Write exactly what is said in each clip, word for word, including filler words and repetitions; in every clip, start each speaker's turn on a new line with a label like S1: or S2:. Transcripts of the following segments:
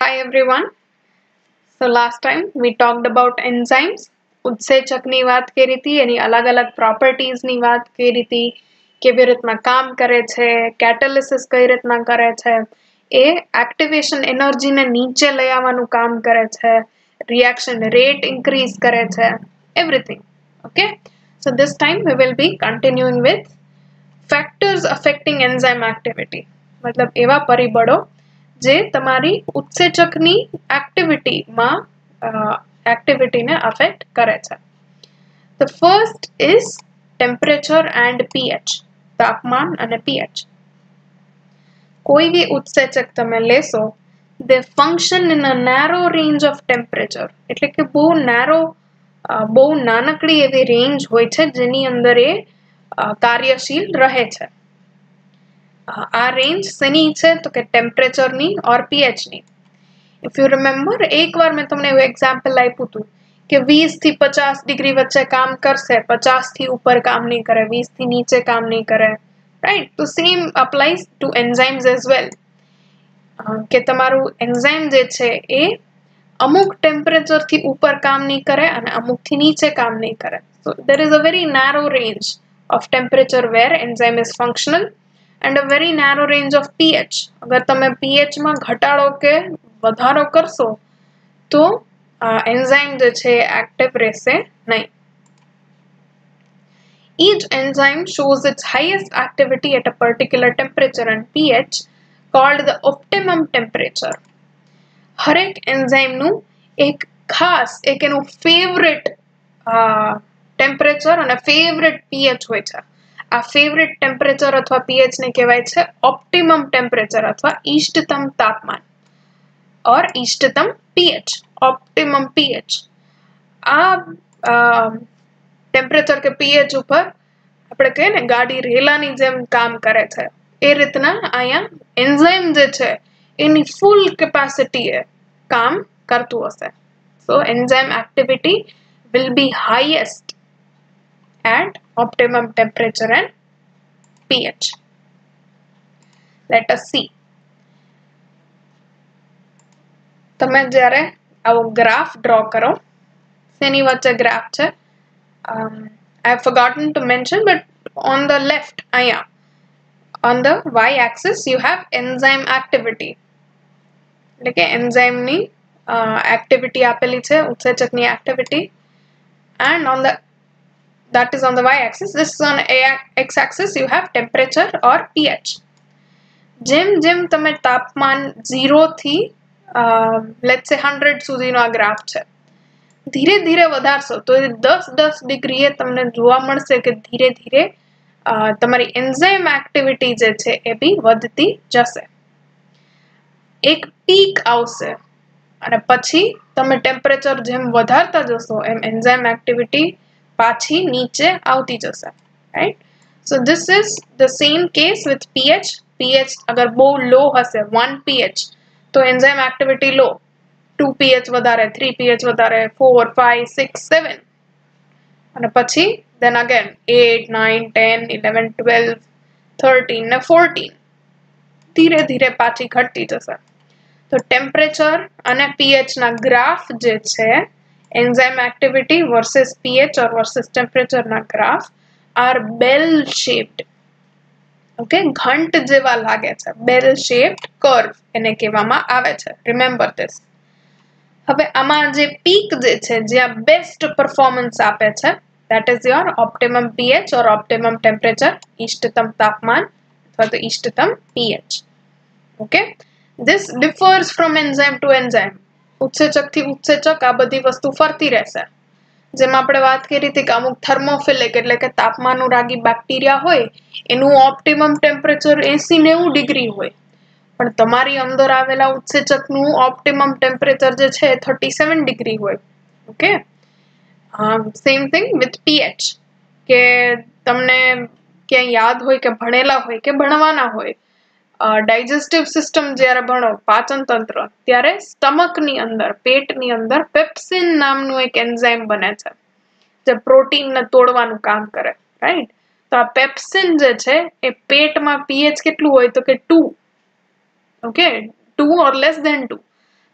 S1: Hi everyone. So last time we talked about enzymes. ઉત્સેચકની વાત કરી હતી, એની અલગ અલગ પ્રોપર્ટીઝની વાત કરી હતી, કેવી રીતના કામ કરે છે, કેટાલિસિસ કઈ રીતના કરે છે, એ એક્ટિવેશન એનર્જીને નીચે લઈ આવવાનું કામ કરે છે, રિએક્શન રેટ ઇન્ક્રીઝ કરે છે, everything. Okay? So this time we will be continuing with factors affecting enzyme activity. મતલબ એવા પરિબળો જે તમારી ઉત્સેચકની એક્ટિવિટીમાં એક્ટિવિટીને અફેક્ટ કરે છે. The first is temperature and pH. તાપમાન અને pH. કોઈ બી ઉત્સેચક તમે લેશો, they function in a narrow range of temperature. એટલે કે બહુ narrow, બહુ નાનકડી એવી રેન્જ હોય છે જેની અંદર એ કાર્યશીલ રહે છે. આ રેન્જ શેની છે તો કે ટેમ્પરેચરની ઓર pH ની. ઇફ યુ રિમેમ્બર, એકવાર મેં તમને એવું એક્ઝામ્પલ આપ્યું હતું કે વીસ થી પચાસ ડિગ્રી વચ્ચે કામ કરશે, પચાસ થી ઉપર કામ નહીં કરે, વીસ થી નીચે કામ નહીં કરે, રાઈટ? તો same applies to enzymes as well, કે તમારું એન્ઝાઇમ જે છે એ અમુક ટેમ્પરેચર થી ઉપર કામ નહીં કરે અને અમુક થી નીચે કામ નહીં કરે. સો there is a very narrow range of temperature where enzyme is functional and a very narrow range of pH. અગર તમે pH માં ઘટાડો કે વધારો કરશો તો એન્ઝાઇમ જે છે એક્ટિવ રહેશે નહીં. Each enzyme shows its highest activity at a particular temperature and pH called the optimum temperature. હરેક એન્ઝાઇમનું એક ખાસ એક એનું ફેવરેટ ટેમ્પરેચર અને ફેવરેટ pH હોય છે. આ ફેવરેટ ટેમ્પરેચર અથવા pH ને કહેવાય છે ઓપ્ટિમમ ટેમ્પરેચર અથવા ઇષ્ટતમ તાપમાન ઓર ઇષ્ટતમ pH, ઓપ્ટિમમ pH. આ ટેમ્પરેચર કે pH ઉપર આપણે કહીએ ને ગાડી રેલાની જેમ કામ કરે છે, એ રીતના અહીંયા એન્ઝાઇમ જે છે એની ફૂલ કેપેસિટીએ કામ કરતું હશે. So enzyme activity will be highest at optimum temperature and pH. Let us see. તમે જ્યારે આવો ગ્રાફ ડ્રો કરો, શેની વચ્ચે ગ્રાફ છે? um, I have forgotten to mention, but on the left, અહીંયા on the y axis you have enzyme activity. એટલે કે એન્ઝાઇમની એક્ટિવિટી આપેલી છે, ઉત્સેચકની activity, and on the that is on the y axis. This is on a x axis you have temperature or pH. જેમ જેમ તમે તાપમાન ઝીરો થી let's say હંડ્રેડ સુધીનો આ ગ્રાફ છે, ધીરે ધીરે વધારશો તો દસ દસ ડિગ્રીએ તમને જોવા મળશે કે ધીરે ધીરે તમારી એન્ઝાઇમ એક્ટિવિટી જે છે એ બી વધતી જશે. એક પીક આવશે અને પછી તમે ટેમ્પરેચર જેમ વધારતા જશો એમ એન્ઝાઇમ એક્ટિવિટી પાછી નીચે આવતી જશે, right? So this is the same case with pH. pH અગર બહુ લો હશે, વન pH, તો enzyme activity low, two pH વધારે, થ્રી pH વધારે, ફોર, ફાઈવ, સિક્સ, સેવન, અને પછી then again eight, nine, ten, eleven, twelve, thirteen ને fourteen, ધીરે ધીરે પાછી ઘટતી જશે. તો ટેમ્પરેચર અને pH ના ગ્રાફ જે છે, enzyme activity versus pH or versus temperature ના graph are bell shaped. Okay, ઘંટ જેવા લાગે છે, bell shaped curve એને કહેવામાં આવે છે. Remember this. હવે આમાં જે પીક જે છે, જ્યાં બેસ્ટ પરફોર્મન્સ આપે છે, that is your optimum pH or optimum temperature, ઇષ્ટતમ તાપમાન અથવા તો ઇષ્ટતમ pH. Okay, this differs from enzyme to enzyme. ઉત્સેચક થી ઉત્સેચક આ બધી વસ્તુ ફરતી રહેશે. જેમ આપણે વાત કરી હતી કે અમુક થર્મોફિલિક એટલે કે તાપમાનુરાગી બેક્ટેરિયા હોય, એનું ઓપ્ટિમમ ટેમ્પરેચર એસી નેવું ડિગ્રી હોય, પણ તમારી અંદર આવેલા ઉત્સેચકનું ઓપ્ટિમમ ટેમ્પરેચર જે છે થર્ટી સેવન ડિગ્રી હોય. Okay, same thing with pH, કે તમને ક્યાંય યાદ હોય કે ભણેલા હોય કે ભણવાના હોય, ડાયજેસ્ટિવ સિસ્ટમ જ્યારે ભણો, પાચન તંત્ર, ત્યારે સ્ટમકની અંદર, પેટની અંદર પેપ્સિન નામનું એક એન્ઝાઇમ બને છે જે પ્રોટીનને તોડવાનું કામ કરે, રાઈટ? તો આ પેપ્સિન જે છે એ પેટમાં pH કેટલું હોય તો કે two, okay, two or less than two.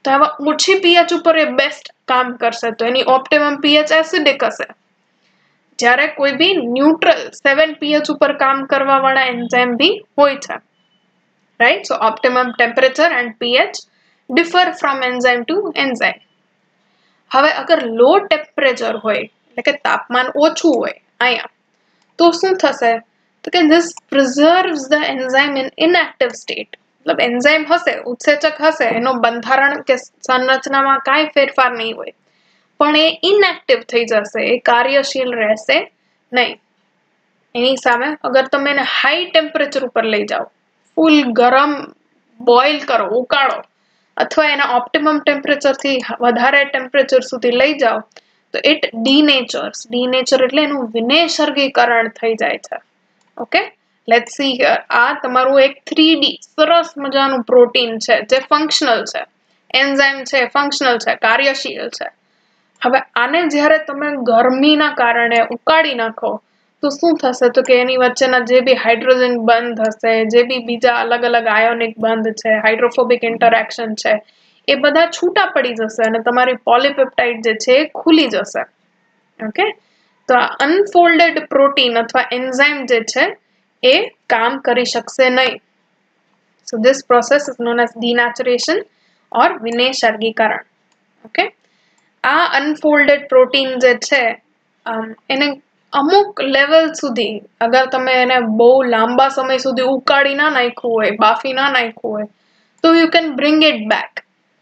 S1: તો આવા ઓછી પીએચ ઉપર એ બેસ્ટ કામ કરશે, તો એની ઓપ્ટિમમ પીએચ એસિડિક હશે. જ્યારે કોઈ બી ન્યુટ્રલ સેવન પીએચ ઉપર કામ કરવા વાળા એન્ઝાઇમ બી હોય છે, right. So optimum temperature and pH differ from enzyme to enzyme. હવે અગર લો ટેમ્પરેચર હોય એટલે કે તાપમાન ઓછું હોય અહીંયા, તો શું થશે તો કે this preserves the enzyme in inactive state. મતલબ એન્ઝાઇમ હશે, ઉત્સેચક હશે, એનો બંધારણ કે સંરચનામાં કાંઈ ફેરફાર નહીં હોય, પણ એ ઇનએક્ટિવ થઈ જશે, એ કાર્યશીલ રહેશે નહીં. એની સામે અગર તમે એને હાઈ ટેમ્પરેચર ઉપર લઈ જાઓ, ફૂલ ગરમ બોઇલ કરો, ઉકાળો, અથવા એના ઓપ્ટિમમ ટેમ્પરેચરથી વધારે ટેમ્પરેચર સુધી લઈ જાઓ, તો ઇટ ડીનેચર્સ. ડીનેચર એટલે એનું વિનેસર્ગીકરણ થઈ જાય છે. Okay, let's see here. આ તમારું એક થ્રી ડી સરસ મજાનું પ્રોટીન છે જે ફંક્શનલ છે, એન્ઝાઇમ છે ફંક્શનલ છે, કાર્યશીલ છે. હવે આને જ્યારે તમે ગરમીના કારણે ઉકાળી નાખો તો શું થશે તો કે એની વચ્ચેના જે બી હાઇડ્રોજન બંધ હશે, જે બી બીજા અલગ અલગ આયોનિક બંધ છે, હાઇડ્રોફોબિક ઇન્ટરેક્શન છે, એ બધા છૂટા પડી જશે અને તમારી પોલીપેપ્ટાઇડ જે છે એ ખુલી જશે. ઓકે, તો આ અનફોલ્ડેડ પ્રોટીન અથવા એન્ઝાઇમ જે છે એ કામ કરી શકશે નહીં. So this process is known as denaturation or વિનેસર્ગીકરણ. ઓકે, આ અનફોલ્ડેડ પ્રોટીન જે છે એને અમુક લેવલ સુધી અગર તમે એને બહુ લાંબા સમય સુધી ઉકાળી ના નાખ્યું હોય, બાફી ના નાખ્યું હોય, તો you can bring it back.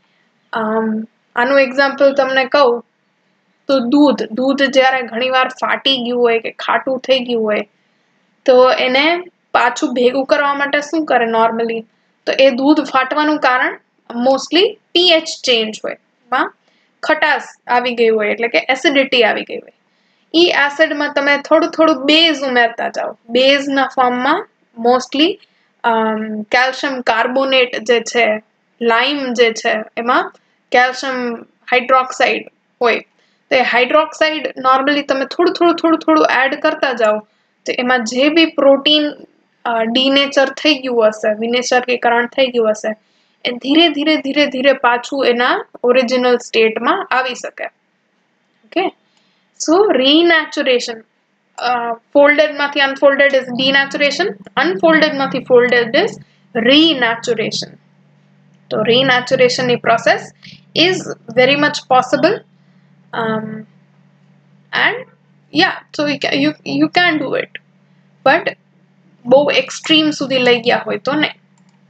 S1: આનું એક્ઝામ્પલ તમને કહું તો દૂધ દૂધ જ્યારે ઘણીવાર ફાટી ગયું હોય કે ખાટું થઈ ગયું હોય, તો એને પાછું ભેગું કરવા માટે શું કરે નોર્મલી, તો એ દૂધ ફાટવાનું કારણ મોસ્ટલી પીએચ ચેન્જ હોય, એમાં ખટાશ આવી ગઈ હોય, એટલે કે એસિડિટી આવી ગઈ હોય. ઈ એસિડમાં તમે થોડું થોડું બેઝ ઉમેરતા જાઓ. બેઝના ફોર્મમાં મોસ્ટલી કેલ્શિયમ કાર્બોનેટ જે છે, લાઇમ જે છે, એમાં કેલ્શિયમ હાઇડ્રોક્સાઇડ હોય, તો એ હાઇડ્રોક્સાઇડ નોર્મલી તમે થોડું થોડું થોડું થોડું એડ કરતા જાઓ, તો એમાં જે બી પ્રોટીન ડીનેચર થઈ ગયું હશે, વિનેસર્ગીકરણ થઈ ગયું હશે, એ ધીરે ધીરે ધીરે ધીરે પાછું એના ઓરિજિનલ સ્ટેટમાં આવી શકે. ઓકે, સો રીનેચુરેશન. ફોલ્ડેડ માંથી અનફોલ્ડેડ ઇઝ ડીનેચુરેશન, અનફોલ્ડેડ માંથી ફોલ્ડેડ ઇઝ રીનેચુરેશન. તો રીનેચુરેશન ની process is very much possible. Um, and yeah, so you can, you, you can do it, but bow extreme સુધી લઈ ગયા હોય તો નહીં.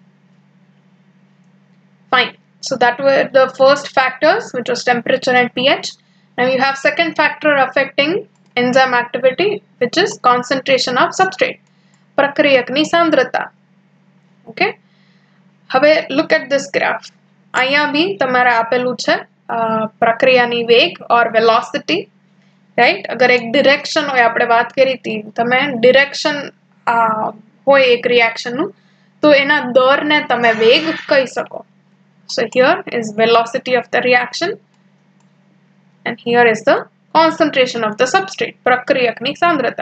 S1: Fine, so that were the first factors, which was temperature and pH. Now you have second factor affecting enzyme activity, which is concentration of substrate, પ્રક્રિયકની સાંદ્રતા. Okay, હવે look at this graph. અહીંયા બી તમારે આપેલું છે પ્રક્રિયાની વેગ ઓર વેલોસિટી, રાઈટ. અગર એક ડિરેક્શન હોય, આપણે વાત કરી હતી, તમે ડિરેક્શન હોય એક રિએક્શનનું, તો એના દરને તમે વેગ કહી શકો. So here is velocity of the reaction and here is the concentration of the substrate, પ્રક્રિયકની સાંદ્રતા.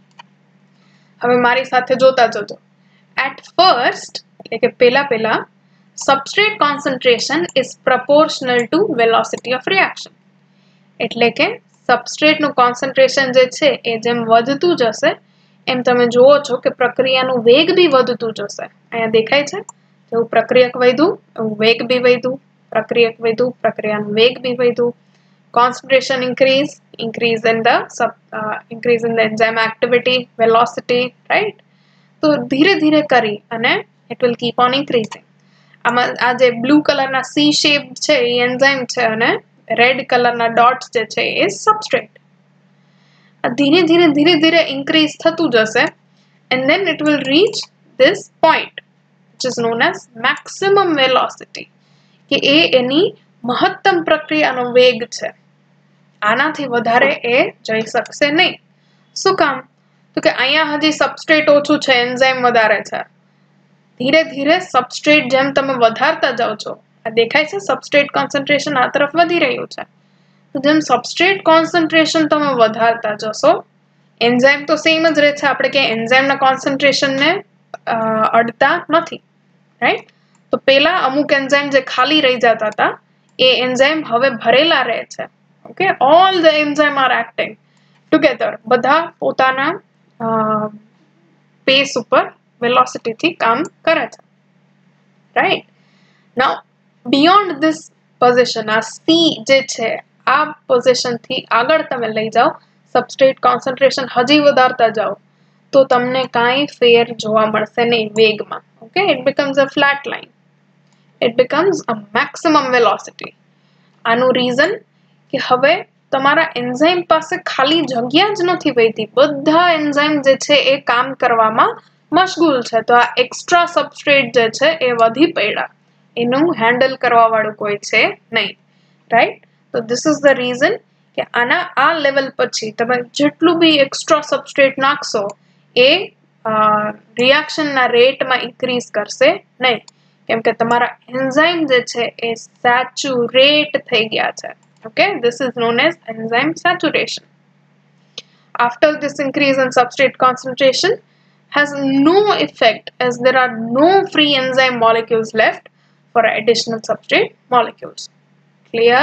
S1: હવે મારી સાથે જોતા જજો. એટ ફર્સ્ટ એટલે કે પહેલા પહેલા substrate concentration is proportional to velocity of reaction. એટલે કે સબસ્ટ્રેટ નું કોન્સન્ટ્રેશન જે છે એ જેમ વધતું જશે એમ તમે જુઓ છો કે પ્રક્રિયાનું વેગ બી વધતું જશે. અહીંયા દેખાય છે, જેવું પ્રક્રિયક વધ્યું એવું વેગ બી વધ્યું, પ્રક્રિયક વધ્યું, પ્રક્રિયાનું વેગ બી વધ્યું. Concentration increase, increase in the sub, uh, increase in the enzyme activity, velocity, right? તો ધીરે ધીરે કરી અને it will keep on increasing. આમાં આ જે બ્લુ કલરના સી શેપ છે એ એન્ઝાઇમ છે અને રેડ કલરના ડોટ્સ જે છે એ સબસ્ટ્રેટ. ધીરે ધીરે ધીરે ધીરે ઇન્ક્રીઝ થતું જશે and then it will reach this point which is known as maximum velocity, કે એ એની મહત્તમ પ્રક્રિયાનો વેગ છે. આનાથી વધારે એ જઈ શકશે નહીં. શું કામ? તો કે અહીંયા હજી સબસ્ટ્રેટ ઓછું છે, એન્ઝાઇમ વધારે છે. ધીરે ધીરે સબસ્ટ્રેટ જેમ તમે વધારતા જાઓ છો, આ દેખાય છે સબસ્ટ્રેટ કોન્સન્ટ્રેશન આ તરફ વધી રહ્યું છે, તો જેમ સબસ્ટ્રેટ કોન્સન્ટ્રેશન તમે વધારતા જશો, એન્ઝાઇમ તો સેમ જ રહે છે, આપણે કે એન્ઝાઇમના કોન્સન્ટ્રેશનને અડતા નથી, રાઈટ. તો પહેલા અમુક એન્ઝાઇમ જે ખાલી રહી જતા હતા એ એન્ઝાઇમ હવે ભરેલા રહે છે. Okay, all the enzyme are acting together, બધા પોતાના પેસ ઉપર વેલોસિટી થી કામ કરે છે. Right, now beyond this position, આ સી જે છે આ પોઝિશન થી આગળ તમે લઈ જાઓ, સબસ્ટ્રેટ કોન્સન્ટ્રેશન હજી વધારતા જાઓ તો તમને કાંઈ ફેર જોવા મળશે નહીં વેગમાં. Okay, it becomes a flat line, it becomes a maximum velocity. આનું રીઝન કે હવે તમારા એન્ઝાઇમ પાસે ખાલી જગ્યા જ નથી વહીતી, બધા એન્ઝાઇમ જે છે એ કામ કરવામાં મશગુલ છે. તો આ એક્સ્ટ્રા સબસ્ટ્રેટ જે છે એ વધી પડ્યા, એનું હેન્ડલ કરવા વાળું કોઈ છે નહીં. રાઈટ, તો ધીસ ઇઝ ધ રીઝન કે આના આ લેવલ પછી તમે જેટલું બી એક્સ્ટ્રા સબસ્ટ્રેટ નાખશો એ રિએક્શનના રેટમાં ઇન્ક્રીઝ કરશે નહીં, કેમ કે તમારા એન્ઝાઇમ જે છે એ સેચ્યુરેટ થઈ ગયા છે. Okay, this is known as enzyme saturation. After this increase in substrate concentration has no effect as there are no free enzyme molecules left for additional substrate molecules. Clear?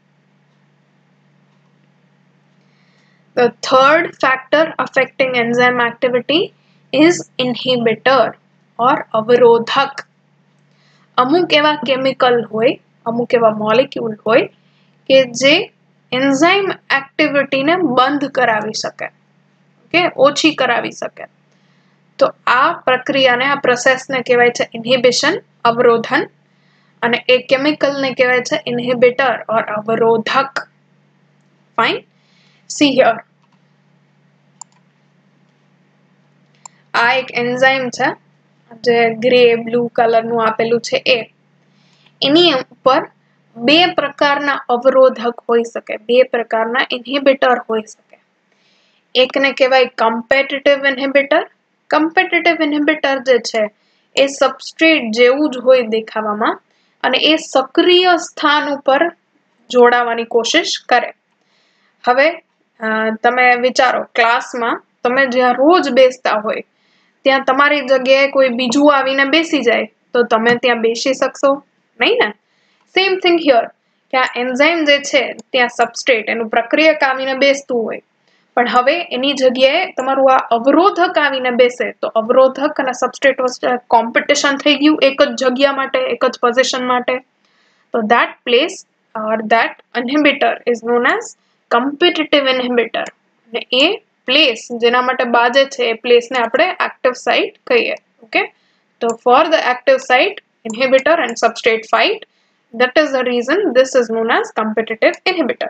S1: The third factor affecting enzyme activity is inhibitor or અવરોધક. અમુક એવા chemical હોય, અમુક એવા molecule હોય કે જે enzyme એક્ટિવિટીને બંધ કરાવી શકે, ઓકે, ઓછી કરાવી શકે. તો આ પ્રક્રિયાને, આ પ્રોસેસને કહેવાય છે ઇન્હિબિશન, અવરોધન, અને એ કેમિકલને કહેવાય છે ઇન્હિબિટર ઓર અવરોધક. ફાઇન, સી હિયર, આ એક એન્ઝાઇમ છે જે ગ્રે બ્લુ કલરનું આપેલું છે એ, એની ઉપર બે પ્રકારના અવરોધક હોઈ શકે, બે પ્રકારના ઇન્હિબિટર હોઈ શકે. એકને કહેવાય કમ્પેટિટિવ ઇન્હિબિટર. કમ્પેટિટિવ ઇન્હિબિટર જે છે એ સબસ્ટ્રેટ જેવું જ હોય દેખાવામાં, અને એ સક્રિય સ્થાન ઉપર જોડાવાની કોશિશ કરે. હવે તમે વિચારો, ક્લાસમાં તમે જ્યાં રોજ બેસતા હોય ત્યાં તમારી જગ્યાએ કોઈ બીજું આવીને બેસી જાય તો તમે ત્યાં બેસી શકશો નહીં ને? સેમ થિંગ હિયર, કે આ એન્ઝાઇમ જે છે ત્યાં સબસ્ટ્રેટ એનું પ્રક્રિયક આવીને બેસતું હોય, પણ હવે એની જગ્યાએ તમારું આ અવરોધક આવીને બેસે તો અવરોધક અને સબસ્ટ્રેટ વચ્ચે કોમ્પિટિશન થઈ ગયું એક જ જગ્યા માટે, એક જ પોઝિશન માટે. તો that place or that inhibitor is known as competitive inhibitor. અને એ પ્લેસ જેના માટે બાજે છે એ પ્લેસને આપણે એક્ટિવ સાઇટ કહીએ. ઓકે, તો for the active site inhibitor and substrate fight, that is the reason this is known as competitive inhibitor.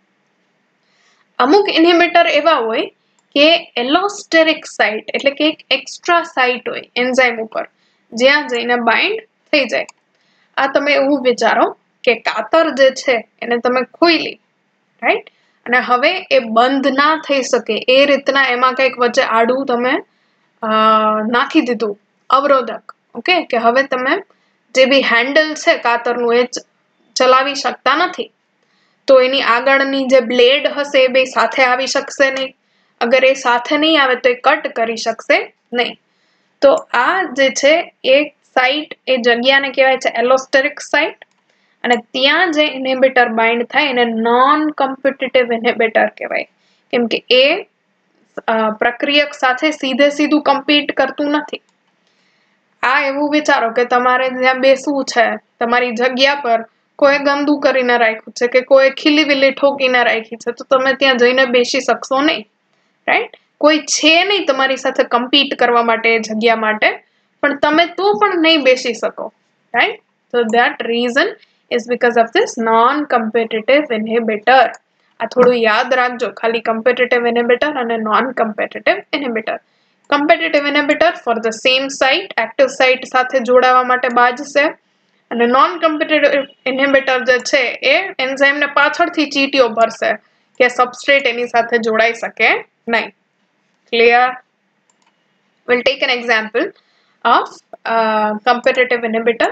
S1: અમુક ઇન્હિબિટર એવા હોય કે એલોસ્ટેરિક સાઇટ, એટલે કે એક એક્સ્ટ્રા સાઇટ હોય એન્ઝાઇમ ઉપર જ્યાં જઈને બાઇન્ડ થઈ જાય. આ તમે એવું વિચારો કે કાતર જે છે એને તમે ખોઈલી, રાઈટ, અને હવે એ બંધ ના થઈ શકે એ રીતના એમાં કંઈક વચ્ચે આડું તમે નાખી દીધું અવરોધક. ઓકે, કે હવે તમે જે બી હેન્ડલ છે કાતરનું એ ચલાવી શકતા નથી, તો એની આગળની જે બ્લેડ હશે એ બે સાથે આવી શકશે નહીં. અગર એ સાથે નહીં આવે તો એ કટ કરી શકશે નહીં. તો આ જે છે એ સાઇટ, એ જગ્યાને કહેવાય છે એલોસ્ટેરિક સાઇટ, અને ત્યાં જે ઇન્હિબિટર બાઇન્ડ થાય એને નોન કોમ્પિટિટિવ ઇન્હિબિટર કહેવાય, કેમ કે એ પ્રક્રિયક સાથે સીધે સીધું કમ્પીટ કરતું નથી. આ એવું વિચારો કે તમારે જ્યાં બેસવું છે તમારી જગ્યા પર કોઈ ગંદુ કરીને રાખ્યું છે કે કોઈ ખીલી વિલી ઠોકીને રાખી છે, તો તમે ત્યાં જઈને બેસી શકશો નહીં, રાઈટ? કોઈ છે નહીં તમારી સાથે કમ્પીટ કરવા માટે એ જગ્યા માટે, પણ તમે તો પણ નહીં બેસી શકો, right? So that reason is because of this non-competitive inhibitor. આ થોડું યાદ રાખજો, ખાલી competitive inhibitor અને non-competitive inhibitor. Competitive inhibitor for the same site, active site સાથે જોડાવા માટે બાજશે, અને non-competitive inhibitor જે છે એ એન્ઝાઇમને પાછળથી ચીટીઓ ભરશે કે સબસ્ટ્રેટ એની સાથે જોડાઈ શકે નહીં. Clear? We'll take an example of uh, competitive inhibitor.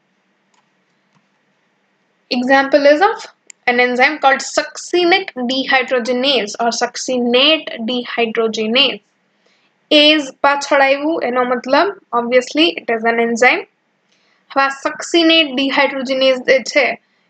S1: Example is of an enzyme called succinic dehydrogenase or succinate dehydrogenase. Ase પાછળ આવ્યું એનો મતલબ obviously it is an enzyme. હવે succinate dehydrogenase જે છે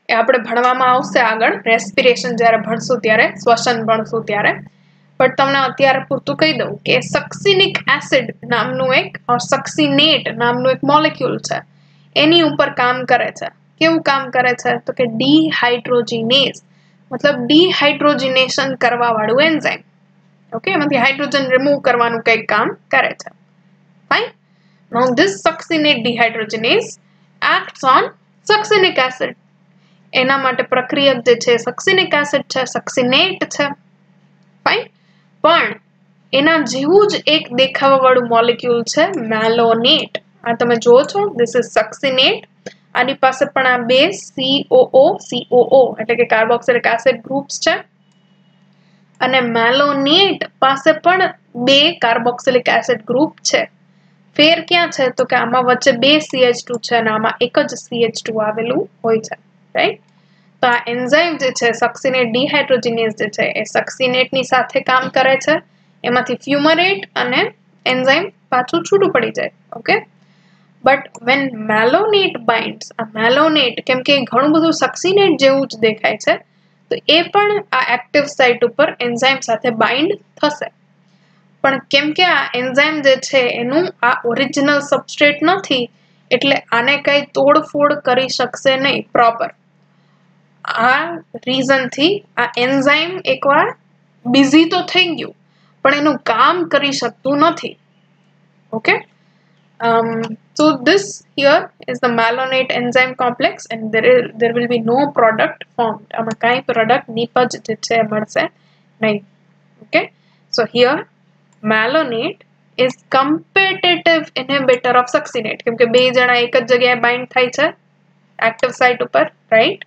S1: એ આપણે ભણવામાં આવશે આગળ રેસ્પિરેશન જ્યારે ભણશું ત્યારે શ્વસન ભણશું ત્યારે બટ તમને અત્યારે પૂરતું કહી દઉં કે સક્સિનિક એસિડ નામનું એક સક્સિનેટ નામનું એક મોલેક્યુલ છે એની ઉપર કામ કરે છે કેવું કામ કરે છે તો કે ડીહાઇડ્રોજિનેઝ મતલબ ડીહાઇડ્રોજિનેશન કરવા વાળું એન્ઝાઇમ ઓકે એમાંથી હાઇડ્રોજન રિમૂવ કરવાનું કંઈક કામ કરે છે fine now this succinate dehydrogenase acts on succinic acid એના માટે પ્રક્રિયક જે છે સક્સિનિક એસિડ છે સક્સિનેટ છે ફાઇન પણ એના જેવું જ એક દેખાવા વાળું મોલેક્યુલ છે મેલોનેટ આ તમે જુઓ છો ધીસ ઇઝ સક્સિનેટ આની પાસે પણ આ બે સીઓઓ સીઓઓ એટલે કે કાર્બોક્સિલિક એસિડ ગ્રુપ્સ છે અને મેલોનેટ પાસે પણ બે કાર્બોક્સિલિક એસિડ ગ્રુપ છે ફેર ક્યાં છે તો કે આમાં વચ્ચે બે સી એચ ટુ છે અને આમાં એક જ સી એચ ટુ આવેલું હોય છે રાઈટ તો આ એન્ઝાઇમ જે છે સક્સિનેટ ડીહાઇડ્રોજિનેઝ જે છે એ સક્સિનેટની સાથે કામ કરે છે એમાંથી ફ્યુમરેટ અને એન્ઝાઇમ પાછું છૂટું પડી જાય okay but when malonate binds આ મેલોનેટ કેમ કે ઘણું બધું સક્સિનેટ જેવું જ દેખાય છે તો એ પણ આ એક્ટિવ સાઇટ ઉપર એન્ઝાઇમ સાથે બાઇન્ડ થશે પણ કેમ કે આ એન્ઝાઇમ જે છે એનું આ ઓરિજિનલ સબસ્ટ્રેટ નથી એટલે આને કઈ તોડફોડ કરી શકશે નહીં પ્રોપર આ રીઝનથી આ એન્ઝાઇમ એકવાર બિઝી તો થઈ ગયું પણ એનું કામ કરી શકતું નથી okay um, so this here is the malonate enzyme complex and there is there will be no product formed આમાં કાંઈ પ્રોડક્ટ નિપજ જે છે મળશે નહીં okay so here malonate is competitive inhibitor of succinate કેમ કે બે જણા એક જ જગ્યાએ બાઇન્ડ થાય છે એક્ટિવ સાઇટ ઉપર રાઈટ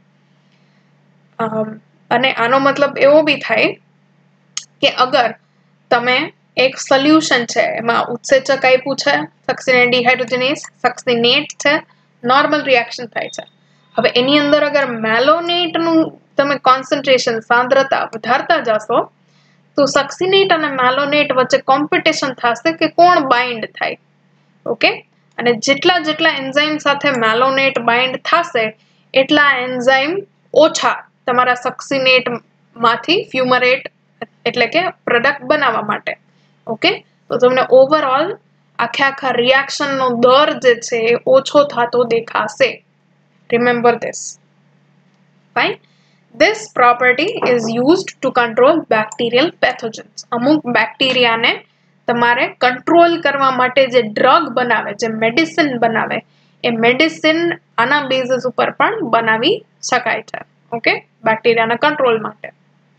S1: અને આનો મતલબ એવો બી થાય કે અગર તમે એક સોલ્યુશન છે એમાં ઉત્સેચક આપ્યું છે સક્સિનેટ ડીહાઇડ્રોજિનેઝ સક્સિનેટ છે નોર્મલ રિએક્શન થાય છે હવે એની અંદર અગર મેલોનેટનું તમે કોન્સન્ટ્રેશન સાંદ્રતા વધારતા જશો તો સક્સિનેટ અને મેલોનેટ વચ્ચે કોમ્પિટિશન થશે કે કોણ બાઇન્ડ થાય ઓકે અને જેટલા જેટલા એન્ઝાઇમ સાથે મેલોનેટ બાઇન્ડ થશે એટલા એન્ઝાઇમ ઓછા તમારા સક્સિનેટ માંથી ફ્યુમરેટ એટલે કે પ્રોડક્ટ બનાવવા માટે ઓકે તો તમને ઓવરઓલ આખે આખા રિએક્શન નો દર જે છે એ ઓછો થતો દેખાશે remember this fine This property is used to control bacterial pathogens. અમુક બેક્ટેરિયાને તમારે કંટ્રોલ કરવા માટે જે ડ્રગ બનાવે જે મેડિસિન બનાવે એ મેડિસિન આના બેઝિસ ઉપર પણ બનાવી શકાય છે ઓકે બેક્ટેરિયાના કંટ્રોલ માટે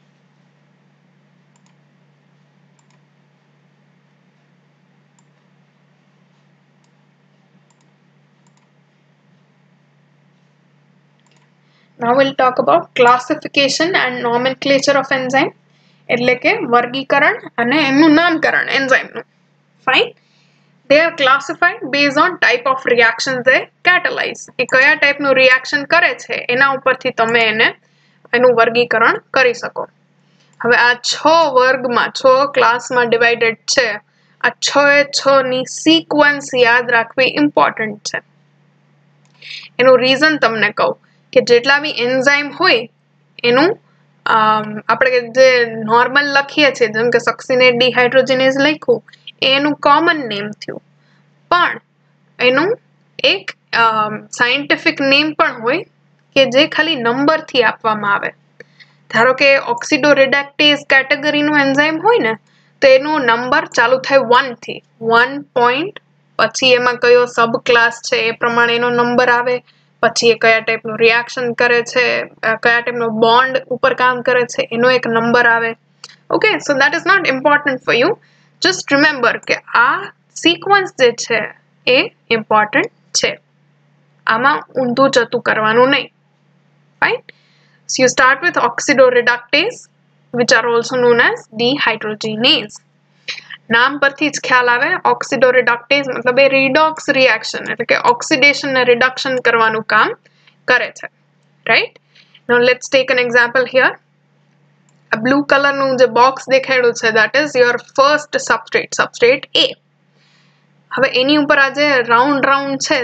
S1: Now we'll talk about classification and nomenclature of enzyme એટલે કે વર્ગીકરણ અને એનું નામકરણ એન્ઝાઇમનું fine they are classified based on type of reactions they catalyze એ કયા ટાઈપનું રિએક્શન કરે છે એના ઉપરથી તમે એને એનું વર્ગીકરણ કરી શકો હવે આ છ વર્ગમાં છ ક્લાસમાં ડિવાઇડેડ છે આ છ એ છ ની સિક્વન્સ યાદ રાખવી ઇમ્પોર્ટન્ટ છે એનું રીઝન તમને કહું કે જેટલા બી એન્ઝાઇમ હોય એનું આપણે જે નોર્મલ લખીએ છીએ જેમ કે સક્સિનેટ ડીહાઇડ્રોજિનેઝ લખ્યું એનું કોમન નેમ થયું પણ એનું એક સાયન્ટિફિક નેમ પણ હોય કે જે ખાલી નંબરથી આપવામાં આવે ધારો કે ઓક્સિડોરેડક્ટેઝ કેટેગરીનું એન્ઝાઇમ હોય ને તો એનું નંબર ચાલુ થાય વન થી વન પોઈન્ટ પછી એમાં કયો સબ ક્લાસ છે એ પ્રમાણે એનો નંબર આવે પછી એ કયા ટાઈપનું રિએક્શન કરે છે કયા ટાઈપનો બોન્ડ ઉપર કામ કરે છે એનો એક નંબર આવે okay so that is not important for you just remember કે આ સિક્વન્સ જે છે એ ઇમ્પોર્ટન્ટ છે આમાં ઊંધું જતું કરવાનું નહીં fine so you start with oxidoreductase which are also known as dehydrogenase નામ પરથી જ ખ્યાલ આવે ઓક્સિડોરેડક્ટેઝ મતલબ એ રિડોક્સ રિએક્શન એટલે કે ઓક્સિડેશન ને રિડક્શન કરવાનું કામ કરે છે right now let's take an example here આ બ્લુ કલરનું જે બોક્સ દેખાડ્યું છે that is your first substrate substrate A હવે એની ઉપર આ જે રાઉન્ડ રાઉન્ડ છે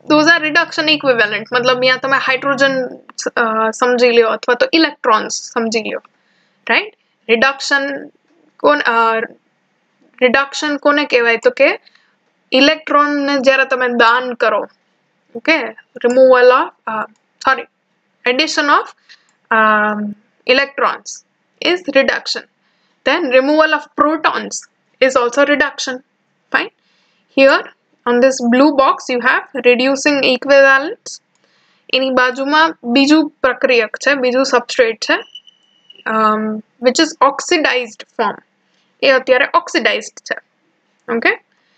S1: those are reduction equivalent. मतलब यहाँ તમે હાઇડ્રોજન સમજી લ્યો અથવા તો ઇલેક્ટ્રોન્સ સમજી લ્યો, રાઈટ? રિડક્શન કોણ રિડક્શન કોને કહેવાય? તો કે ઇલેક્ટ્રોન ને જ્યારે તમે દાન કરો, okay, removal of sorry addition of um, electrons is reduction. Then removal of protons is also reduction. Fine. Here on this blue box you have reducing equivalents. એની બાજુમાં બીજું પ્રક્રિયક છે, બીજું સબસ્ટ્રેટ છે, um, which is oxidized form. એ અત્યારે oxidized છે. Okay,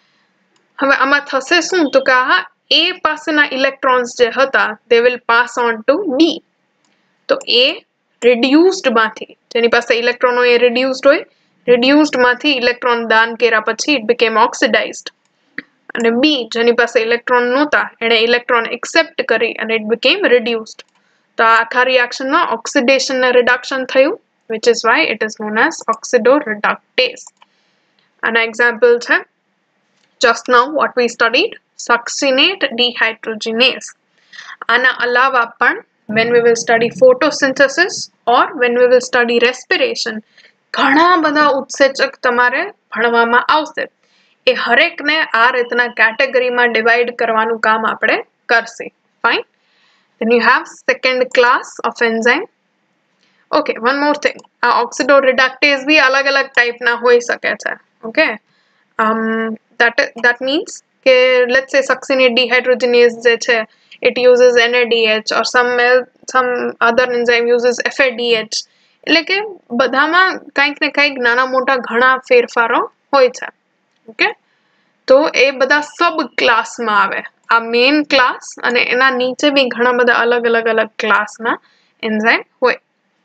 S1: હવે આમાં થશે શું? તો કે આ A પાસેના ઇલેક્ટ્રોન્સ જે હતા they will pass on to B. તો A reduced માંથી, જેની પાસે ઇલેક્ટ્રોન હોય એ reduced હોય, reduced માંથી ઇલેક્ટ્રોન દાન કર્યા પછી it became oxidized. અને B જેની પાસે ઇલેક્ટ્રોન નહોતા એણે ઇલેક્ટ્રોન એક્સેપ્ટ કરી અને it became reduced. તો આ આખા રિએક્શનમાં ઓક્સિડેશન ને રિડક્શન થયું, which is why it is known as oxidoreductase. આના એક્ઝામ્પલ છે just now what we studied, succinate dehydrogenase. Ana alawa પણ when we will study photosynthesis or when we will study respiration, ઘણા બધા ઉત્સેચક તમારે ભણવામાં આવશે. એ હરેકને આ રીતના કેટેગરીમાં ડિવાઇડ કરવાનું કામ આપણે કરશે. Fine. Then you have second class of enzyme. Okay, one more thing. આ oxidoreductase બી અલગ અલગ ટાઈપના હોઈ શકે છે. Okay. Um, that that means કે let's say succinate dehydrogenase જે છે it uses N A D H or some some other enzyme uses F A D H. એટલે કે બધામાં કંઈક ને કંઈક નાના મોટા ઘણા ફેરફારો હોય છે. ઓકે, તો એ બધા સબ ક્લાસમાં આવે. આ મેઇન ક્લાસ અને એના નીચે બી ઘણા બધા અલગ અલગ અલગ ક્લાસના એન્ઝાઇમ હોય.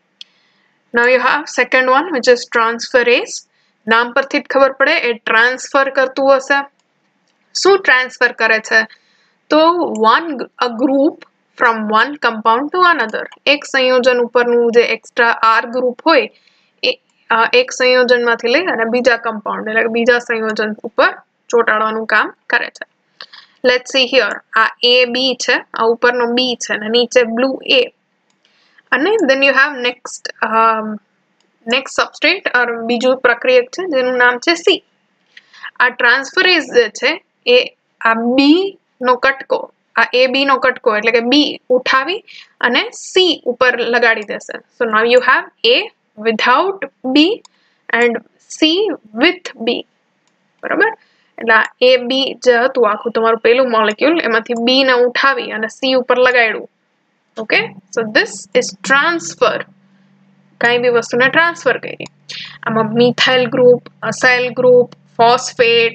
S1: Now you have second one which is transferase. નામ પરથી જ ખબર પડે એ ટ્રાન્સફર કરતું હશે. શું ટ્રાન્સફર કરે છે? તો one a group from one compound to another. એક સંયોજન ઉપરનું જે એક્સ્ટ્રા R ગ્રુપ હોય એ એક સંયોજનમાંથી લઈ અને બીજા કમ્પાઉન્ડ એટલે બીજા સંયોજન ઉપર ચોંટાડવાનું કામ કરે છે. Let's see here. આ A B છે, આ ઉપરનો B છે અને નીચે blue A. અને then you have next um, next substrate or બીજું પ્રક્રિયક છે જેનું નામ છે C. આ ટ્રાન્સફરેઝ જે છે એ આ B નો કટકો, આ A B નો કટકો એટલે કે B ઉઠાવી અને C ઉપર લગાડી દેશે. So now you have A without B and C with B. બરાબર? એટલે આ A B જે હતું આખું તમારું પેલું મોલેક્યુલ એમાંથી B ને ઉઠાવી અને C ઉપર લગાડ્યું. Okay? So this is transfer. કઈ બી વસ્તુને ટ્રાન્સફર કરી. આમાં methyl group, acyl group, phosphate,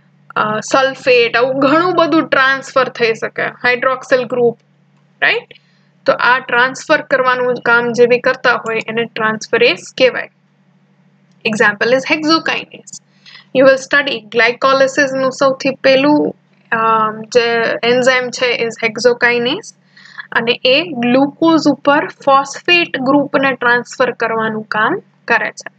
S1: sulphate, આવું ઘણું બધું ટ્રાન્સફર થઈ શકે. Hydroxyl group, right? તો આ ટ્રાન્સફર કરવાનું કામ જે બી કરતા હોય એને ટ્રાન્સફરેઝ કહેવાય. Example is hexokinase. You will study glycolysis નું સૌથી પહેલું જે એન્ઝાઇમ છે ઇઝ હેક્ઝોકાઇનેઝ અને એ ગ્લુકોઝ ઉપર ફોસ્ફેટ ગ્રુપને ટ્રાન્સફર કરવાનું કામ કરે છે.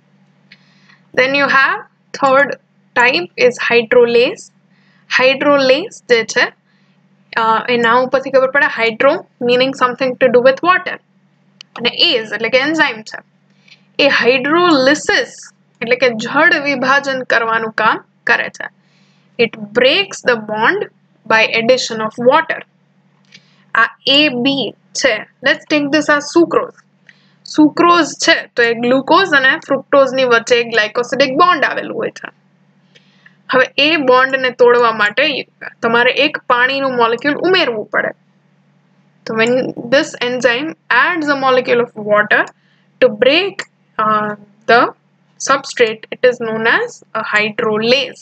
S1: Then you have third type is hydrolase. Hydrolase જે છે એ નામ ઉપરથી ખબર પડે, hydro meaning something to do with water અને એઝ એટલે કે એન્ઝાઇમ છે. એ હાઇડ્રોલિસિસ એટલે કે જળ વિભાજન કરવાનું કામ કરે છે. It breaks the bond by addition of water. આ A B છે. Let's take this as sucrose. Sucrose છે તો એ ગ્લુકોઝ અને ફ્રુક્ટોઝની વચ્ચે એક ગ્લાયકોસિડિક બોન્ડ આવેલું હોય છે. હવે એ બોન્ડને તોડવા માટે તમારે એક પાણીનું મોલેક્યુલ ઉમેરવું પડે. તો when this enzyme adds a molecule of water to break uh, the substrate, it is known as a hydrolase.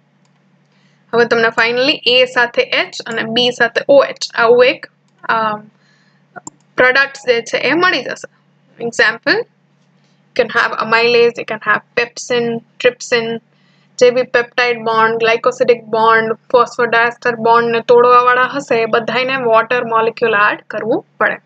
S1: હવે તમને ફાઇનલી A સાથે H અને B સાથે OH આવું એક પ્રોડક્ટ્સ જે છે એ મળી જશે. Example, you can have amylase, you can have pepsin, trypsin, જે બી peptide bond, glycosidic bond, phosphodiester bond ને તોડવા વાળા હશે એ બધાને વોટર મોલેક્યુલ એડ કરવું પડે.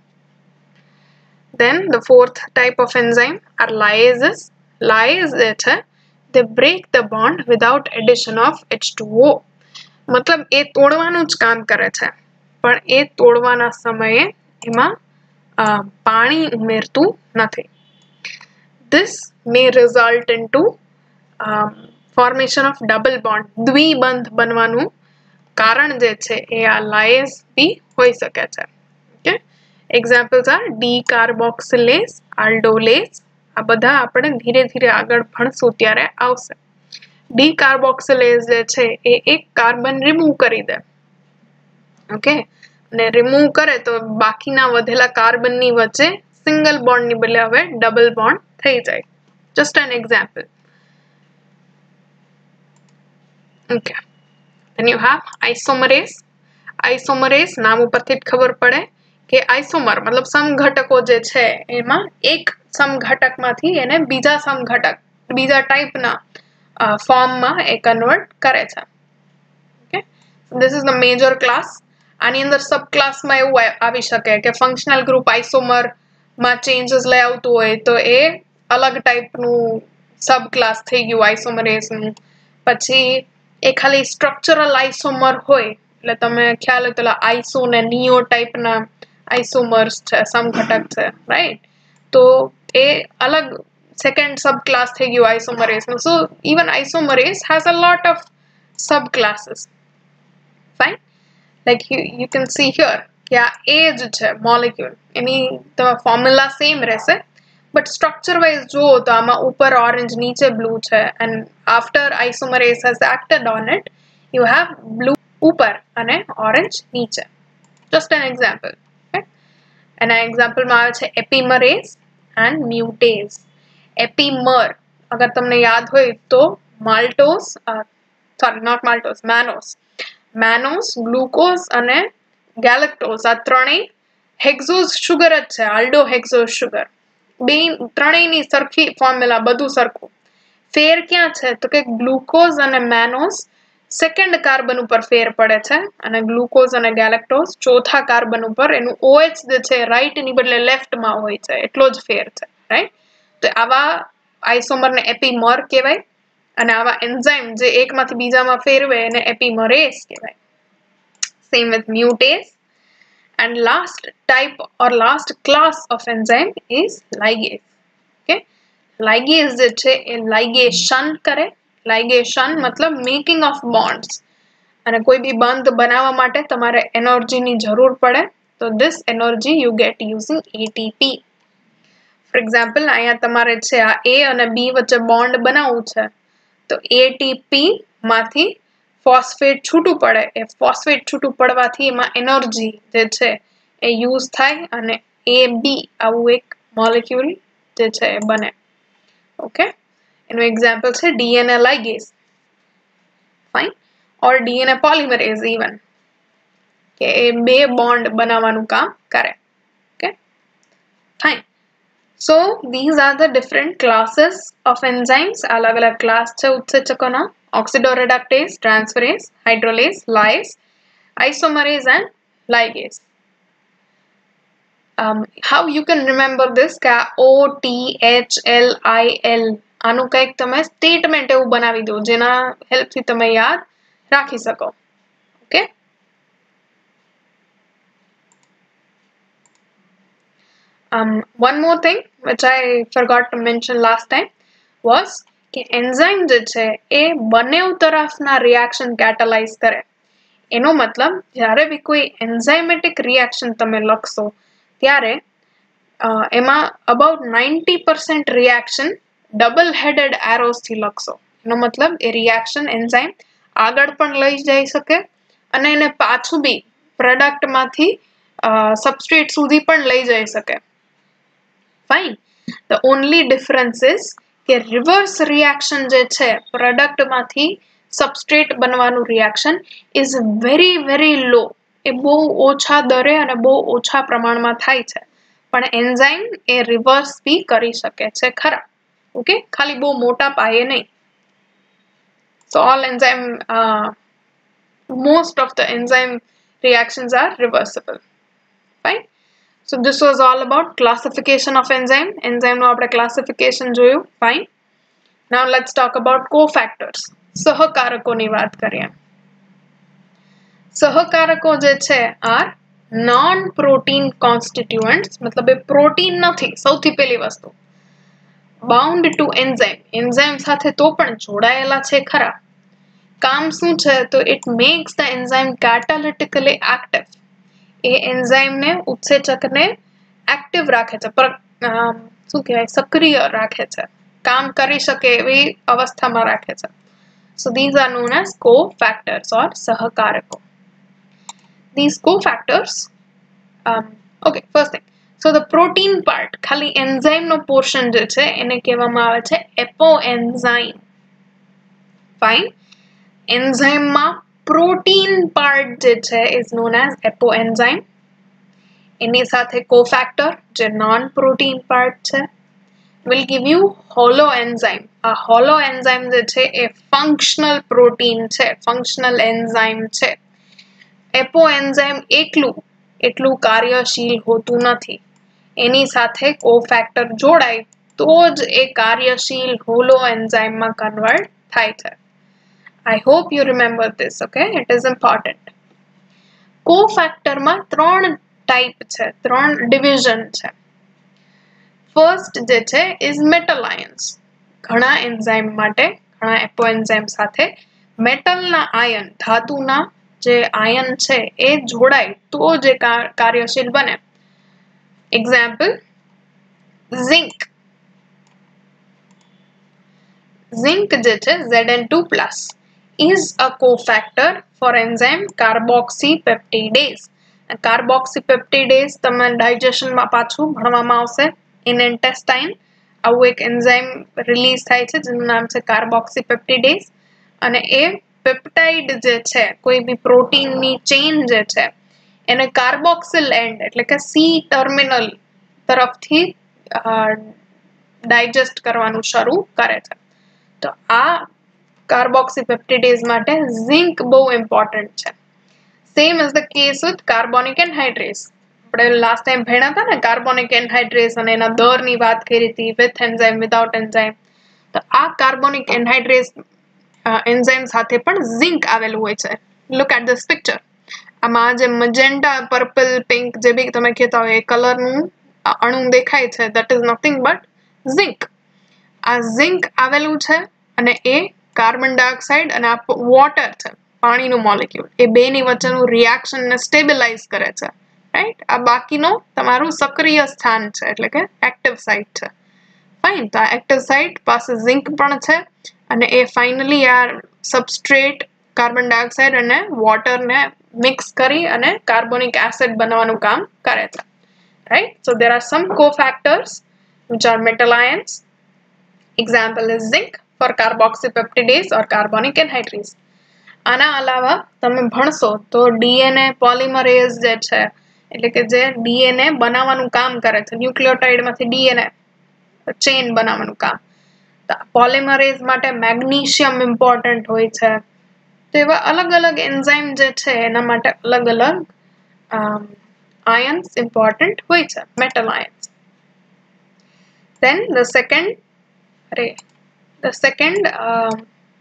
S1: Then the fourth type of enzyme are lyases. Lyase જે છે they break the bond without addition of H two O. મતલબ એ તોડવાનું જ કામ કરે છે. પણ એ તોડવાના સમયે એમાં પાણી ઉમેરતું નથી. This may result into um, formation of double bond. દ્વિબંધ બનવાનું કારણ જે છે એ આ લાયસ બી હોઈ શકે છે. Okay, examples are decarboxylase, aldolase. આ બધા આપણે ધીરે ધીરે આગળ ભણશું ત્યારે આવશે. ડીકાર્બોક્સિલેઝ જે છે એ એક કાર્બન રિમૂવ કરી દે. ઓકે, અને રિમૂવ કરે તો બાકીના વધેલા કાર્બનની વચ્ચે સિંગલ બોન્ડની બદલે હવે ડબલ બોન્ડ થઈ જાય. Just an example. Okay, then you have isomerase. isomerase નામ ઉપરથી જ ખબર પડે કે આઇસોમર મતલબ સમઘટકો જે છે એમાં એક સમઘટકમાંથી એને બીજા સમઘટક બીજા ટાઈપના ફોર્મમાં એ કન્વર્ટ કરે છે. Okay, this is the major class. આની અંદર સબ ક્લાસમાં એવું આવી શકે કે ફંક્શનલ ગ્રુપ આઇસોમર માં ચેન્જીસ લઈ આવતું હોય તો એ અલગ ટાઈપનું સબ ક્લાસ થઈ ગયું આઇસોમરેસનું. પછી એ ખાલી સ્ટ્રક્ચરલ આઇસોમર હોય એટલે તમે ખ્યાલ હોય તો આઇસો ને નિયો ટાઈપના આઇસોમર્સ છે, સમઘટક છે, રાઈટ? તો એ અલગ સેકન્ડ સબ ક્લાસ થઈ ગયું આઇસોમરેસનું. So even isomerase has a lot of subclasses. Fine, like you you can see here કે આ એ જ છે મોલિક્યુલ, એની તમારા ફોર્મ્યુલા સેમ રહેશે બટ સ્ટ્રક્ચર વાઇઝ જુઓ તો આમાં ઉપર ઓરેન્જ નીચે બ્લુ છે and after isomerase has acted on it you have blue ઉપર અને ઓરેન્જ નીચે. Just an example. એના એક્ઝામ્પલમાં આવે છે એપિમરેઝ એન્ડ મ્યુટેઝ. એપિમર અગર તમને યાદ હોય તો maltose sorry not maltose mannose mannose glucose અને ગેલેક્ટોઝ આ ત્રણેય હેક્ઝોઝ શુગર જ છે, આલ્ડો હેક્ઝોઝ શુગર. બે ત્રણેયની સરખી ફોર્મ્યુલા, બધું સરખું. ફેર ક્યાં છે તો કે ગ્લુકોઝ અને મેનોઝ સેકન્ડ કાર્બન ઉપર ફેર પડે છે અને ગ્લુકોઝ અને ગેલેક્ટોઝ ચોથા કાર્બન ઉપર એનું ઓએચ જે છે રાઈટ ની બદલે લેફ્ટમાં હોય છે, એટલો જ ફેર છે, રાઈટ? તો આવા આઇસોમરને એપિમર કહેવાય અને આવા એન્ઝાઇમ જે એકમાંથી બીજામાં ફેરવે એને એપિમરેઝ કહેવાય. Same with mutase. And last type or last class of enzyme is ligase. Okay, ligase જે છે એ ligation કરે. ligation મતલબ making of bonds. અને કોઈ બી બંધ બનાવવા માટે તમારે એનર્જીની જરૂર પડે તો this energy you get using A T P. For example, અહીંયા તમારે છે આ A અને B વચ્ચે બોન્ડ બનાવવું છે તો A T P માંથી ફોસ્ફેટ છૂટું પડે. એ ફોસ્ફેટ છૂટું પડવાથી એમાં એનર્જી જે છે એ યુઝ થાય અને A B આવું એક મોલેક્યુલ જે છે એ બને. ઓકે, એનું એક્ઝામ્પલ છે D N A ligase. Fine, or D N A polymerase even કે એ બે બોન્ડ બનાવવાનું કામ કરે. Okay, fine. So these are the different classes of enzymes. अलग अलग क्लास છે ઉત્સેચકોના: oxidoreductase, transferase, hydrolase, lyase, isomerase and ligase. Um, how you can remember this? કે O T H L I L આનું કંઈક તમે સ્ટેટમેન્ટ એવું બનાવી દો જેના હેલ્પથી તમે યાદ રાખી શકો. Okay, Um, one more thing which I forgot to mention last time was કે enzyme જે છે એ બંને તરફના reaction catalyze કરે. એનો મતલબ જ્યારે બી કોઈ enzymatic reaction તમે લખશો ત્યારે એમાં about ninety percent reaction double headed arrows થી લખશો. એનો મતલબ એ reaction enzyme આગળ પણ લઈ જઈ શકે અને એને પાછું બી પ્રોડક્ટ માંથી સબસ્ટ્રેટ સુધી પણ લઈ જઈ શકે. Fine. The only difference is કે reverse reaction જે છે પ્રોડક્ટ માંથી સબસ્ટ્રેટ બનવાનું reaction is very very low. એ બહુ ઓછા દરે અને બહુ ઓછા પ્રમાણમાં થાય છે પણ એન્ઝાઇમ એ રિવર્સ બી કરી શકે છે ખરા. ઓકે, ખાલી બહુ મોટા પાયે નહીં. So all enzyme uh, most of the enzyme reactions are reversible. Fine. So this was all about classification of enzyme. Enzyme નો આપણે classification જોયું. Fine. Now let's talk about cofactors. સહકારકોની વાત કરીએ. સહકારકો જે છે આર નોન પ્રોટીન કોન્સ્ટિટ્યુઅન્ટ્સ, મતલબ એ protein નથી સૌથી પહેલી વસ્તુ. બાઉન્ડ ટુ એન્ઝાઇમ, એન્ઝાઇમ સાથે તો પણ જોડાયેલા છે ખરા. કામ શું છે તો it makes the enzyme catalytically active. એ એન્ઝાઇમને ઉત્સેચકને એક્ટિવ રાખે છે, પર શું કહેવાય સક્રિય રાખે છે, કામ કરી શકે એવી અવસ્થામાં રાખે છે. So these are known as cofactors or સહકારકો. These cofactors, um, okay, first thing. So the protein part, ખાલી enzyme નો portion જે છે એને કહેવામાં આવે છે apoenzyme. Fine. Enzyme માં protein part જે છે is known as apoenzyme. એની સાથે cofactor જે non protein part છે will give you holoenzyme. આ holoenzyme જે છે એ functional protein છે, functional enzyme છે. apoenzyme એકલું એટલું કાર્યશીલ હોતું નથી. એની સાથે cofactor જોડાય તો જ એ કાર્યશીલ holoenzyme માં convert થાય છે. I hope you remember this, okay? It is important. Cofactor માં ત્રણ type છે, ત્રણ division છે. First જે છે is metal ions. ઘણા enzyme માટે, ઘણા apoenzyme સાથે metal ના ion, ધાતુના જે ion છે એ જોડાય તો જે કાર્યશીલ બને. Example, zinc. Zinc જે છે Z N two plus is a cofactor for enzyme carboxypeptidase. Carboxypeptidase તમે digestion માં પાછું ભણવામાં આવશે. In intestine આવું એક enzyme release થાય છે જેનું નામ છે carboxypeptidase, અને એ પેપ્ટાઇડ જે છે કોઈ બી પ્રોટીન ની ચેઇન જે છે એને કાર્બોક્સિલ એન્ડ એટલે કે સી ટર્મિનલ તરફથી ડાયજેસ્ટ કરવાનું શરૂ કરે છે. તો આ કાર્બોક્સીપેપ્ટિડેઝ માટે ઝિંક બહુ ઇમ્પોર્ટન્ટ છે. Same is the case with carbonic anhydrase. આપણે લાસ્ટ ટાઈમ ભણ્યા હતા ને કાર્બોનિક એનહાઇડ્રેસ અને એના દરની વાત કરી હતી, વિથ એન્ઝાઇમ વિધાઉટ એન્ઝાઇમ. તો આ કાર્બોનિક એનહાઇડ્રેસ એન્ઝાઇમ સાથે પણ ઝિંક આવેલું હોય છે. Look at this picture. આમાં જે મજેન્ટા, પર્પલ, પિંક જે બી તમે કહેતા હોય એ કલરનું અણુ દેખાય છે, that is nothing but zinc. આ ઝિંક આવેલું છે અને એ કાર્બન ડાયોક્સાઇડ અને આ વોટર છે, પાણીનું મોલેક્યુલ, એ બેની વચ્ચેનું રિએક્શનને સ્ટેબિલાઇઝ કરે છે. રાઈટ? આ બાકીનો તમારું સક્રિય સ્થાન છે, એટલે કે એક્ટિવ સાઇટ છે. ફાઇન. તો આ એક્ટિવ સાઇટ પાસે ઝિંક પણ છે અને એ ફાઇનલી આ સબસ્ટ્રેટ કાર્બન ડાયોક્સાઇડ અને વોટરને મિક્સ કરી અને કાર્બોનિક એસિડ બનાવવાનું કામ કરે છે. Right? So there are some cofactors which are metal ions. Example is zinc for carboxypeptidase or carbonic anhydrase. આના અલાવા તમે ભણશો તો ડીએનએ પોલિમરેઝ જે છે એટલે કે જે ડીએનએ બનાવવાનું કામ કરે છે, ન્યુક્લિયોટાઇડમાંથી ડીએનએ ચેઇન બનાવવાનું કામ. તો પોલિમરેઝ માટે મેગ્નીશિયમ ઇમ્પોર્ટન્ટ હોય છે. તો એવા અલગ અલગ એન્ઝાઇમ જે છે એના માટે અલગ અલગ આયન્સ ઇમ્પોર્ટન્ટ હોય છે, metal ions. Then the second The second uh,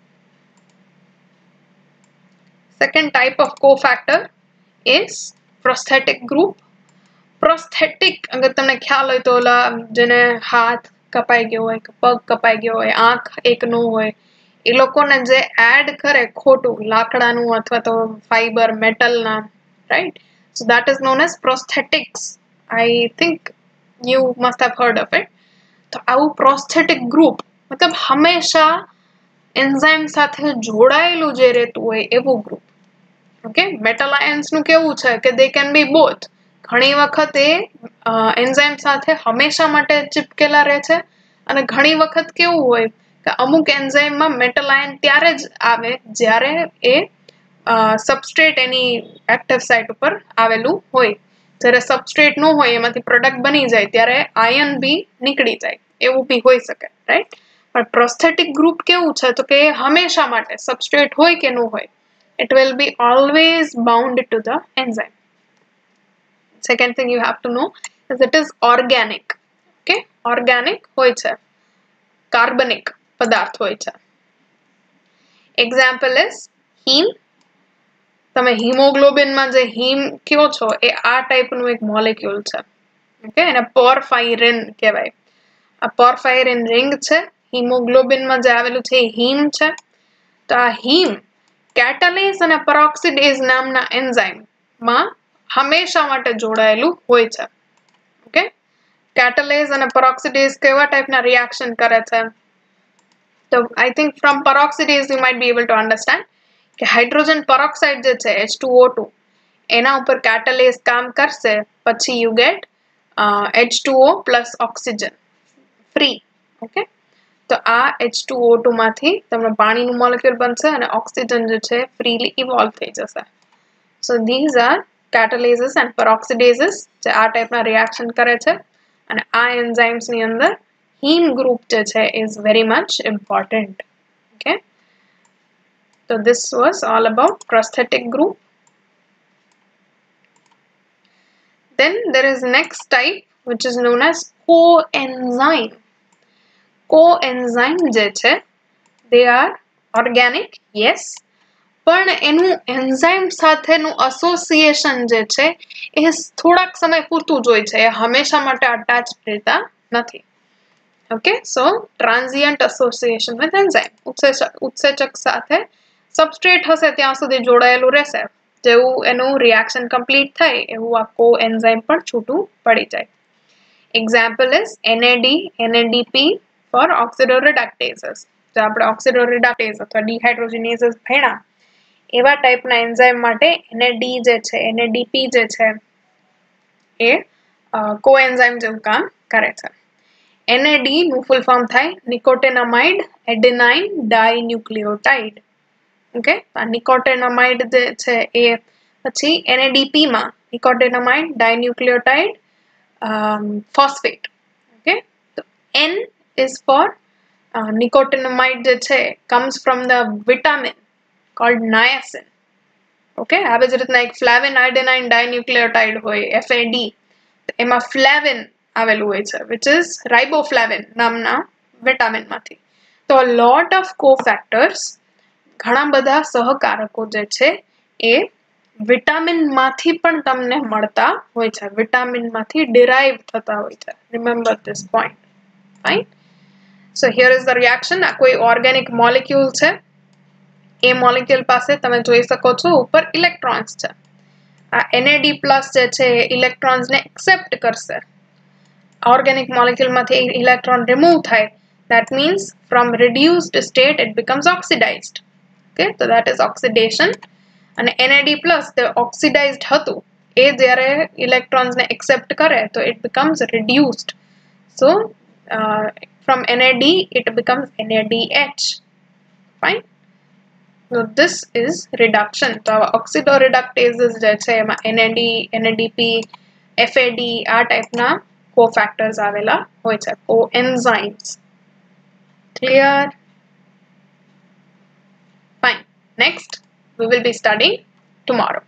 S1: second type of cofactor is prosthetic group. Prosthetic અગર તમને ખ્યાલ હોય તો ઓલા જેને હાથ કપાઈ ગયો હોય, પગ કપાઈ ગયો હોય, આંખ એક ન હોય, એ લોકોને જે એડ કરે ખોટું લાકડાનું અથવા તો ફાઈબર મેટલના, right? So that is known as prosthetics. I think you must have heard of it. તો આવું પ્રોસ્થેટિક ગ્રુપ મતલબ હંમેશા એન્ઝાઇમ સાથે જોડાયેલું જે રહેતું હોય એવું ગ્રુપ. ઓકે, મેટલ આયન્સનું કેવું છે કે દે કેન બી બોથ. ઘણી વખત એ એન્ઝાઇમ સાથે હંમેશા માટે ચિપકેલા રહે છે અને ઘણી વખત કેવું હોય કે અમુક એન્ઝાઇમમાં મેટલ આયન ત્યારે જ આવે જ્યારે એ સબસ્ટ્રેટ એની એક્ટિવ સાઇટ ઉપર આવેલું હોય. જ્યારે સબસ્ટ્રેટ ન હોય એમાંથી પ્રોડક્ટ બની જાય ત્યારે આયન બી નીકળી જાય, એવું બી હોઈ શકે. રાઈટ? પણ પ્રોસ્થેટિક ગ્રુપ કેવું છે તો કે હંમેશા માટે સબસ્ટ્રેટ હોય કે ન હોય, it will be always bound to the enzyme. Second thing you have to know is it is organic. Okay, organic હોય છે, કાર્બનિક પદાર્થ હોય છે. Example is heme. તમે હિમોગ્લોબિનમાં જે હિમ કયો છો એ આ ટાઈપનું એક મોલેક્યુલ છે. ઓકે, એને પોર્ફાયરિન કહેવાય. આ પોર્ફાયરિન રિંગ છે. હિમોગ્લોબિનમાં જે આવેલું છે એ હિમ છે. તો આ હિમ કેટાલેઝ અને પેરોક્સિડેઝ નામના એન્ઝાઇમમાં હંમેશા માટે જોડાયેલું હોય છે. ઓકે, કેટાલેઝ અને પેરોક્સિડેઝ કેવા ટાઈપના રિએક્શન કરે છે? તો I think from peroxidase you might be able to understand કે હાઇડ્રોજન પેરોક્સાઇડ જે છે એચ ટુ ઓ ટુ એના ઉપર કેટાલેઝ કામ કરશે, પછી you get H two O plus oxygen free. Okay, તો આ એચ ટુ ઓ ટુ માંથી તમને પાણીનું મોલેક્યુલ બનશે અને ઓક્સિજન જે છે ફ્રીલી ઇવોલ્વ થઈ જશે. So these are catalases and peroxidases જે આ ટાઈપના રિએક્શન કરે છે. અને આ એન્ઝાઇમ્સની અંદર હીમ ગ્રુપ જે છે is very much important. Okay, so this was all about prosthetic group. Then there is next type which is known as coenzyme. Coenzyme જે છે they are organic, yes, પણ એનું એન્ઝાઇમ સાથેનું એસોસિએશન જે છે એ થોડાક સમય પૂરતું જ હોય છે, એ હંમેશા માટે અટેચ રહેતા નથી. Okay, so transient association with enzyme, ઉત્સેચક ઉત્સેચક સાથે સબસ્ટ્રેટ હશે ત્યાં સુધી જોડાયેલું રહેશે. જેવું એનું રિએક્શન કમ્પ્લીટ થાય એવું આ કો એન્ઝાઇમ પણ છૂટું પડી જાય. Example is N A D, N A D P for oxidoreductases. જો આપણે ઓક્સિડોરિડક્ટેઝ અથવા ડિહાઇડ્રોજિનેઝસ ભણ્યા એવા ટાઈપના એન્ઝાઇમ માટે એન એ ડી જે છે, એન એ ડી પી જે છે એ કોએન્ઝાઇમ જેવું કામ કરે છે. એન એ ડી નું ફૂલ ફોર્મ થાય નિકોટિનામાઇડ એડેનાઇન ડાઇન્યુક્લિયોટાઇડ. ઓકે, આ નિકોટિનામાઇડ જે છે એ પછી એન એ ડી પી માં નિકોટિનામાઇડ ડાઇન્યુક્લિયોટાઇડ ફોસ્ફેટ. ઓકે, તો N is for uh, nicotinamide જે છે comes from the vitamin called niacin. Okay, આવી જ રીતના એક ફ્લેવિન આઇડેનાઇન ડાઇન્યુક્લિયોટાઇડ હોય એફ એ ડી, એમાં ફ્લેવિન આવેલું હોય છે which is riboflavin નામના વિટામિનમાંથી. તો a lot of cofactors, ઘણા બધા સહકારકો જે છે એ વિટામિનમાંથી પણ તમને મળતા હોય છે, વિટામિનમાંથી ડિરાઇવ થતા હોય છે. Remember this point. Fine. So here is the reaction. આ કોઈ ઓર્ગેનિક મોલેક્યુલ છે, એ મોલેક્યુલ પાસે તમે જોઈ શકો છો ઉપર ઇલેક્ટ્રોન્સ છે. આ એન એ ડી પ્લસ જે છે એ ઇલેક્ટ્રોન્સને એક્સેપ્ટ કરશે. ઓર્ગેનિક મોલેક્યુલમાંથી ઇલેક્ટ્રોન રિમૂવ થાય, that means from reduced state it becomes oxidized. Okay, so that is oxidation. અને એન એ ડી પ્લસ તે ઓક્સિડાઇઝડ હતું, એ જ્યારે ઇલેક્ટ્રોન્સને એક્સેપ્ટ કરે તો it becomes reduced. So uh, from N A D it becomes N A D H. Fine. So this is reduction. તો oxidoreductases જે છે એમાં N A D, N A D P, F A D આ ટાઈપના cofactors આવેલા હોય છે, coenzymes. Clear? Fine. Next we will be studying tomorrow.